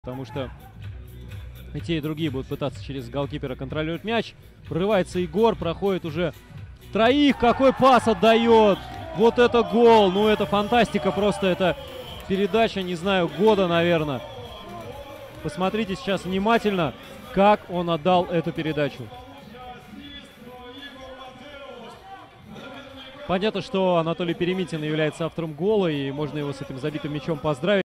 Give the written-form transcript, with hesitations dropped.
Потому что и те, и другие будут пытаться через голкипера контролировать мяч. Прорывается Егор, проходит уже троих. Какой пас отдает! Вот это гол! Ну, это фантастика просто. Это передача, не знаю, года, наверное. Посмотрите сейчас внимательно, как он отдал эту передачу. Понятно, что Анатолий Перемитин является автором гола, и можно его с этим забитым мячом поздравить.